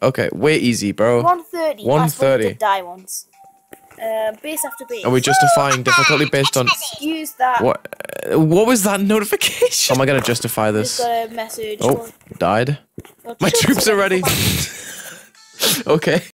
Okay, way easy, bro. 130. 130. I did die once. Base after base. Are we justifying difficulty based on Use that. What was that notification? How am I gonna justify Just this? got a message. Oh, died. My troops are ready. Okay.